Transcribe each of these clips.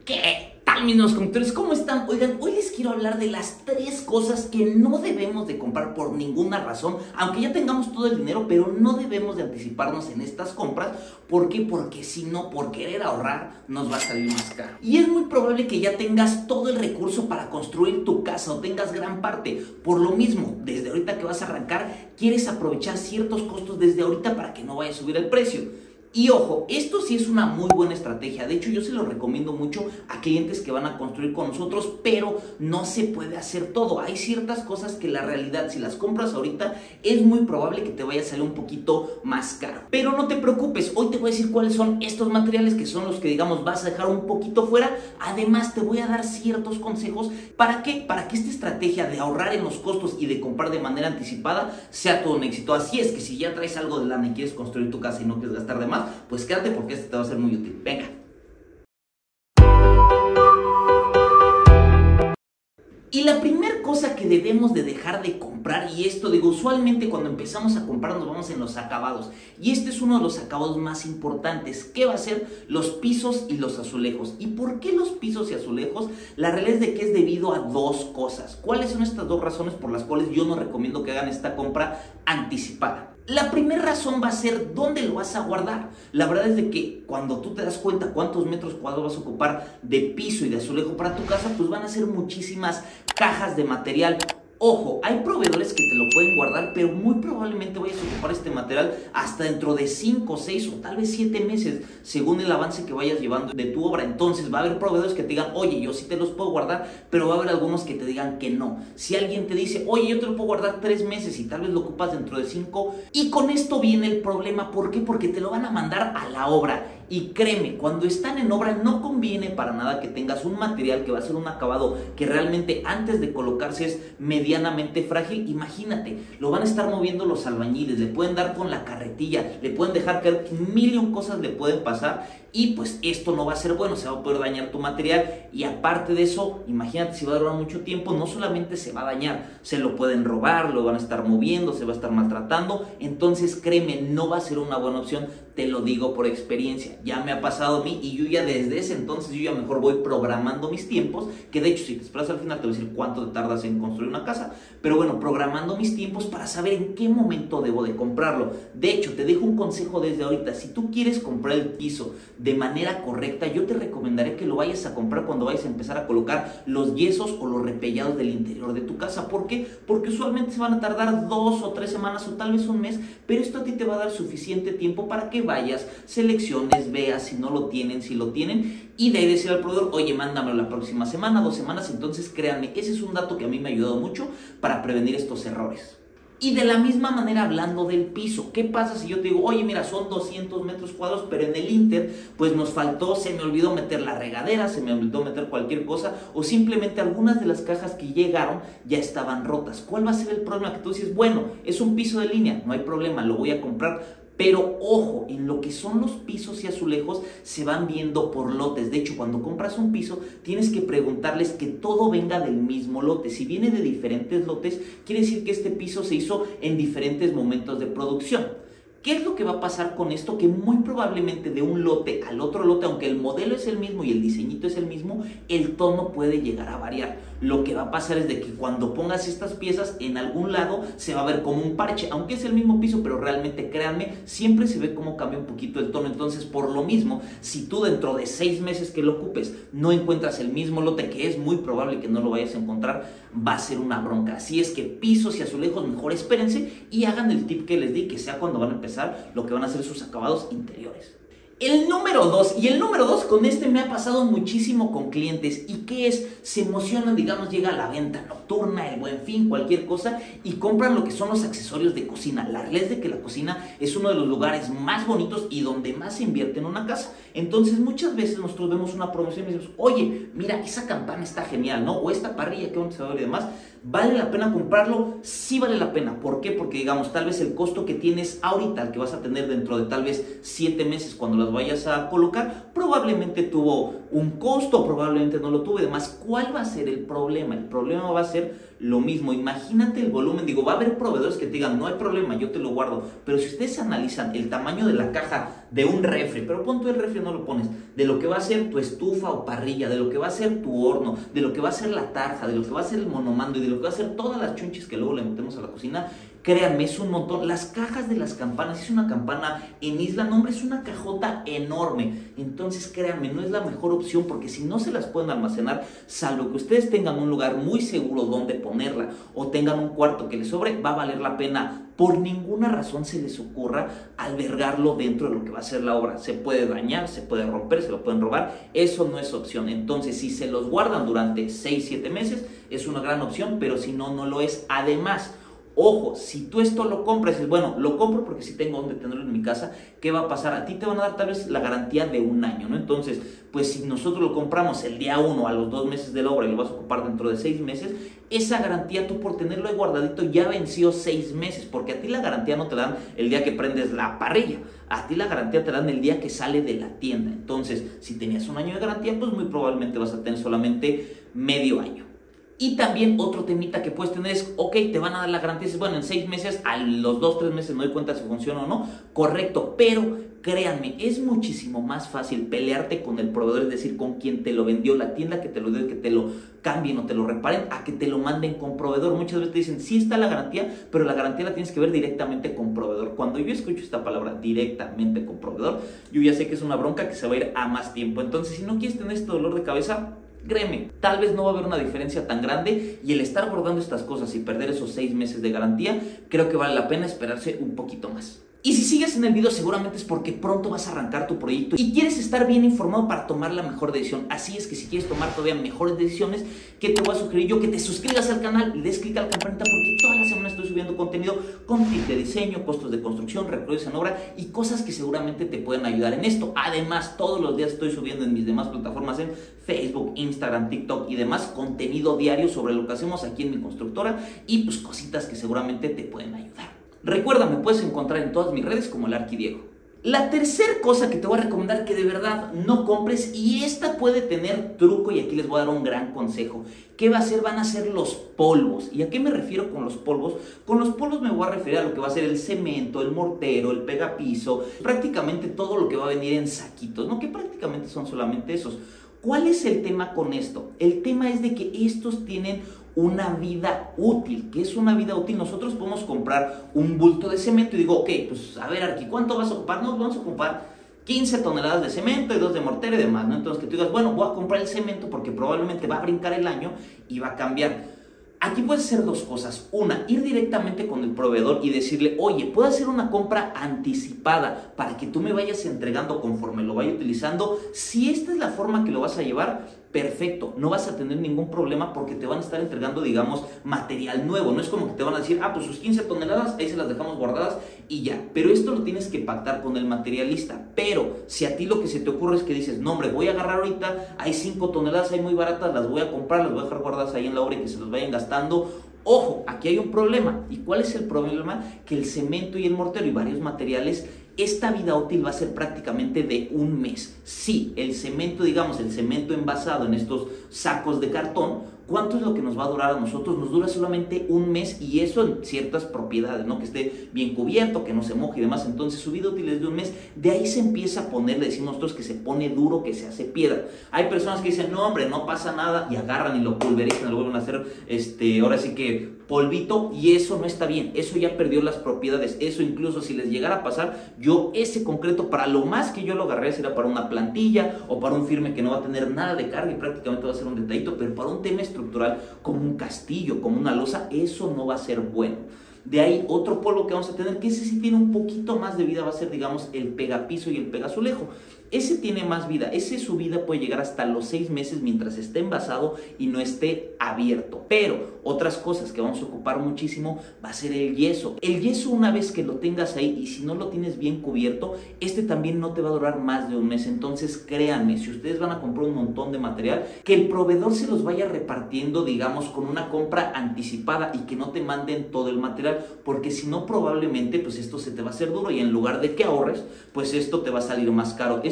¿Qué tal, mis nuevos conductores? ¿Cómo están? Oigan, hoy les quiero hablar de las 3 cosas que no debemos de comprar por ninguna razón, aunque ya tengamos todo el dinero, pero no debemos de anticiparnos en estas compras. ¿Por qué? Porque si no, por querer ahorrar, nos va a salir más caro. Y es muy probable que ya tengas todo el recurso para construir tu casa o tengas gran parte. Por lo mismo, desde ahorita que vas a arrancar, quieres aprovechar ciertos costos desde ahorita para que no vaya a subir el precio. Y ojo, esto sí es una muy buena estrategia. De hecho, yo se lo recomiendo mucho a clientes que van a construir con nosotros, pero no se puede hacer todo. Hay ciertas cosas que la realidad, si las compras ahorita, es muy probable que te vaya a salir un poquito más caro. Pero no te preocupes, hoy te voy a decir cuáles son estos materiales que son los que, digamos, vas a dejar un poquito fuera. Además, te voy a dar ciertos consejos. ¿Para qué? Para que esta estrategia de ahorrar en los costos y de comprar de manera anticipada sea todo un éxito. Así es que si ya traes algo de lana y quieres construir tu casa y no quieres gastar de más, pues quédate porque este te va a ser muy útil. Venga. Y la primera cosa que debemos de dejar de comprar, y esto digo, usualmente cuando empezamos a comprar nos vamos en los acabados, y este es uno de los acabados más importantes, que va a ser los pisos y los azulejos. ¿Y por qué los pisos y azulejos? La realidad es de que es debido a 2 cosas. ¿Cuáles son estas 2 razones por las cuales yo no recomiendo que hagan esta compra anticipada? La primera razón va a ser dónde lo vas a guardar. La verdad es de que cuando tú te das cuenta cuántos metros cuadrados vas a ocupar de piso y de azulejo para tu casa, pues van a ser muchísimas cajas de material. Ojo, hay proveedores que te lo pueden guardar, pero muy probablemente vayas a ocupar este material hasta dentro de 5, 6 o tal vez 7 meses, según el avance que vayas llevando de tu obra. Entonces va a haber proveedores que te digan, oye, yo sí te los puedo guardar, pero va a haber algunos que te digan que no. Si alguien te dice, oye, yo te lo puedo guardar 3 meses y tal vez lo ocupas dentro de 5, y con esto viene el problema. ¿Por qué? Porque te lo van a mandar a la obra. Y créeme, cuando están en obra no conviene para nada que tengas un material que va a ser un acabado que realmente antes de colocarse es medianamente frágil. Imagínate, lo van a estar moviendo los albañiles, le pueden dar con la carretilla, le pueden dejar caer, 1000 cosas le pueden pasar, y pues esto no va a ser bueno, se va a poder dañar tu material. Y aparte de eso, imagínate, si va a durar mucho tiempo, no solamente se va a dañar, se lo pueden robar, lo van a estar moviendo, se va a estar maltratando. Entonces créeme, no va a ser una buena opción, te lo digo por experiencia. Ya me ha pasado a mí y yo ya desde ese entonces yo ya mejor voy programando mis tiempos, que de hecho si te esperas al final te voy a decir cuánto te tardas en construir una casa, pero bueno, programando mis tiempos para saber en qué momento debo de comprarlo. De hecho, te dejo un consejo desde ahorita: si tú quieres comprar el piso de manera correcta, yo te recomendaré que lo vayas a comprar cuando vayas a empezar a colocar los yesos o los repellados del interior de tu casa. ¿Por qué? Porque usualmente se van a tardar 2 o 3 semanas o tal vez un mes, pero esto a ti te va a dar suficiente tiempo para que vayas, selecciones, veas si no lo tienen, si lo tienen, y de ahí decir al proveedor, oye, mándamelo la próxima semana, 2 semanas. Entonces créanme, ese es un dato que a mí me ha ayudado mucho para prevenir estos errores. Y de la misma manera, hablando del piso, ¿qué pasa si yo te digo, oye, mira, son 200 metros cuadrados, pero en el Inter, pues nos faltó, se me olvidó meter la regadera, se me olvidó meter cualquier cosa, o simplemente algunas de las cajas que llegaron ya estaban rotas? ¿Cuál va a ser el problema? Que tú dices, bueno, es un piso de línea, no hay problema, lo voy a comprar. Pero ojo, en lo que son los pisos y azulejos se van viendo por lotes. De hecho, cuando compras un piso tienes que preguntarles que todo venga del mismo lote. Si viene de diferentes lotes, quiere decir que este piso se hizo en diferentes momentos de producción. ¿Qué es lo que va a pasar con esto? Que muy probablemente de un lote al otro lote, aunque el modelo es el mismo y el diseñito es el mismo, el tono puede llegar a variar. Lo que va a pasar es de que cuando pongas estas piezas en algún lado se va a ver como un parche, aunque es el mismo piso, pero realmente créanme, siempre se ve cómo cambia un poquito el tono. Entonces, por lo mismo, si tú dentro de 6 meses que lo ocupes no encuentras el mismo lote, que es muy probable que no lo vayas a encontrar, va a ser una bronca. Así es que pisos y azulejos, mejor espérense y hagan el tip que les di, que sea cuando van a empezar lo que van a ser sus acabados interiores. El número 2, y el número 2 con este me ha pasado muchísimo con clientes. ¿Y qué es? Se emocionan, digamos, llega la venta nocturna, el Buen Fin, cualquier cosa, y compran lo que son los accesorios de cocina. La realidad es de que la cocina es uno de los lugares más bonitos y donde más se invierte en una casa. Entonces muchas veces nosotros vemos una promoción y decimos, oye, mira, esa campana está genial, ¿no? O esta parrilla, qué bonito se va a ver y demás. ¿Vale la pena comprarlo? Sí vale la pena. ¿Por qué? Porque digamos, tal vez el costo que tienes ahorita, el que vas a tener dentro de tal vez 7 meses cuando las vayas a colocar, probablemente tuvo un costo, probablemente no lo tuvo y demás. ¿Cuál va a ser el problema? El problema va a ser lo mismo. Imagínate el volumen, digo, va a haber proveedores que te digan, no hay problema, yo te lo guardo, pero si ustedes analizan el tamaño de la caja de un refri, pero pon tú el refri, no lo pones, de lo que va a ser tu estufa o parrilla, de lo que va a ser tu horno, de lo que va a ser la tarja, de lo que va a ser el monomando y de lo que va a ser todas las chunchis que luego le metemos a la cocina, créanme, es un montón. Las cajas de las campanas, es una campana en isla, no hombre, es una cajota enorme. Entonces créanme, no es la mejor opción porque si no se las pueden almacenar, salvo que ustedes tengan un lugar muy seguro donde ponerla o tengan un cuarto que les sobre, va a valer la pena. Por ninguna razón se les ocurra albergarlo dentro de lo que va a ser la obra. Se puede dañar, se puede romper, se lo pueden robar. Eso no es opción. Entonces, si se los guardan durante 6-7 meses, es una gran opción, pero si no, no lo es. Además, ojo, si tú esto lo compras, dices, bueno, lo compro porque si tengo donde tenerlo en mi casa, ¿qué va a pasar? A ti te van a dar tal vez la garantía de 1 año, ¿no? Entonces, pues si nosotros lo compramos el día 1 a los 2 meses de la obra y lo vas a ocupar dentro de 6 meses, esa garantía tú por tenerlo ahí guardadito ya venció 6 meses, porque a ti la garantía no te la dan el día que prendes la parrilla, a ti la garantía te la dan el día que sale de la tienda. Entonces, si tenías 1 año de garantía, pues muy probablemente vas a tener solamente medio año. Y también otro temita que puedes tener es, ok, te van a dar la garantía, dices, bueno, en 6 meses, a los 2-3 meses me doy cuenta si funciona o no, correcto, pero créanme, es muchísimo más fácil pelearte con el proveedor, es decir, con quien te lo vendió, la tienda que te lo dio, que te lo cambien o te lo reparen, a que te lo manden con proveedor. Muchas veces te dicen, sí está la garantía, pero la garantía la tienes que ver directamente con proveedor. Cuando yo escucho esta palabra, directamente con proveedor, yo ya sé que es una bronca que se va a ir a más tiempo. Entonces, si no quieres tener este dolor de cabeza, créeme, tal vez no va a haber una diferencia tan grande y el estar guardando estas cosas y perder esos 6 meses de garantía, creo que vale la pena esperarse un poquito más. Y si sigues en el video seguramente es porque pronto vas a arrancar tu proyecto y quieres estar bien informado para tomar la mejor decisión. Así es que si quieres tomar todavía mejores decisiones, ¿qué te voy a sugerir yo? Que te suscribas al canal y des clic a la campanita porque toda la semana estoy subiendo contenido con tips de diseño, costos de construcción, recorridos en obra y cosas que seguramente te pueden ayudar en esto. Además, todos los días estoy subiendo en mis demás plataformas en Facebook, Instagram, TikTok y demás contenido diario sobre lo que hacemos aquí en mi constructora y pues cositas que seguramente te pueden ayudar. Recuerda, me puedes encontrar en todas mis redes como el Arquidiego. La tercera cosa que te voy a recomendar que de verdad no compres, y esta puede tener truco y aquí les voy a dar un gran consejo. ¿Qué va a ser? Van a ser los polvos. ¿Y a qué me refiero con los polvos? Con los polvos me voy a referir a lo que va a ser el cemento, el mortero, el pegapiso, prácticamente todo lo que va a venir en saquitos, ¿no? Que prácticamente son solamente esos. ¿Cuál es el tema con esto? El tema es de que estos tienen una vida útil. ¿Qué es una vida útil? Nosotros podemos comprar un bulto de cemento y digo, ok, pues a ver, Arqui, ¿cuánto vas a ocupar? No, vamos a ocupar 15 toneladas de cemento y 2 de mortero y demás, ¿no? Entonces que tú digas, bueno, voy a comprar el cemento porque probablemente va a brincar el año y va a cambiar. Aquí puedes hacer 2 cosas. Una, ir directamente con el proveedor y decirle, oye, puedo hacer una compra anticipada para que tú me vayas entregando conforme lo vaya utilizando. Si esta es la forma que lo vas a llevar, perfecto, no vas a tener ningún problema porque te van a estar entregando, digamos, material nuevo. No es como que te van a decir, pues sus 15 toneladas, ahí se las dejamos guardadas y ya. Pero esto lo tienes que pactar con el materialista. Pero si a ti lo que se te ocurre es que dices, no hombre, voy a agarrar ahorita, hay 5 toneladas, hay muy baratas, las voy a comprar, las voy a dejar guardadas ahí en la obra y que se los vayan gastando. Ojo, aquí hay un problema. ¿Y cuál es el problema? Que el cemento y el mortero y varios materiales, esta vida útil va a ser prácticamente de 1 mes. Sí, el cemento, digamos, el cemento envasado en estos sacos de cartón, ¿cuánto es lo que nos va a durar a nosotros? Nos dura solamente 1 mes y eso en ciertas propiedades, ¿no? Que esté bien cubierto, que no se moje y demás. Entonces su vida útil es de 1 mes. De ahí se empieza a poner, le decimos nosotros que se pone duro, que se hace piedra. Hay personas que dicen, no hombre, no pasa nada y agarran y lo pulverizan, lo vuelven a hacer, ahora sí que polvito, y eso no está bien. Eso ya perdió las propiedades. Eso incluso si les llegara a pasar, yo ese concreto para lo más que yo lo agarré será para una plantilla o para un firme que no va a tener nada de carga y prácticamente va a ser un detallito, pero para un tema estructural como un castillo, como una losa, eso no va a ser bueno. De ahí otro polvo que vamos a tener, que ese sí tiene un poquito más de vida, va a ser, digamos, el pegapiso y el pegazulejo. Ese tiene más vida, su vida puede llegar hasta los 6 meses mientras esté envasado y no esté abierto. Pero otras cosas que vamos a ocupar muchísimo va a ser el yeso. El yeso, una vez que lo tengas ahí y si no lo tienes bien cubierto, también no te va a durar más de 1 mes. Entonces créanme, si ustedes van a comprar un montón de material, que el proveedor se los vaya repartiendo, digamos, con una compra anticipada y que no te manden todo el material, porque si no probablemente pues esto se te va a hacer duro y en lugar de que ahorres, pues esto te va a salir más caro. Esto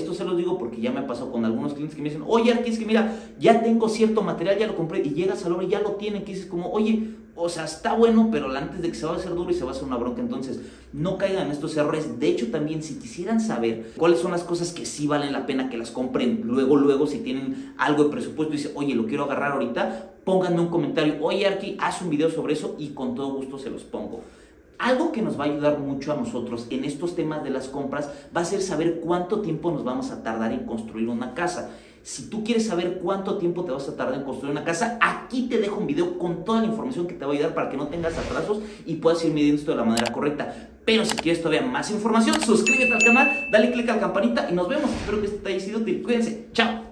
Esto se los digo porque ya me pasó con algunos clientes que me dicen, oye, Arqui, es que mira, ya tengo cierto material, ya lo compré, y llegas al obra y ya lo tienen, que dices como, oye, o sea, está bueno, pero antes de que se va a hacer duro y se va a hacer una bronca. Entonces, no caigan en estos errores. De hecho, también, si quisieran saber cuáles son las cosas que sí valen la pena que las compren luego, si tienen algo de presupuesto y dicen, oye, lo quiero agarrar ahorita, pónganme un comentario, oye, Arqui, haz un video sobre eso y con todo gusto se los pongo. Algo que nos va a ayudar mucho a nosotros en estos temas de las compras va a ser saber cuánto tiempo nos vamos a tardar en construir una casa. Si tú quieres saber cuánto tiempo te vas a tardar en construir una casa, aquí te dejo un video con toda la información que te va a ayudar para que no tengas atrasos y puedas ir midiendo esto de la manera correcta. Pero si quieres todavía más información, suscríbete al canal, dale click a la campanita y nos vemos. Espero que este te haya sido útil. Cuídense. Chao.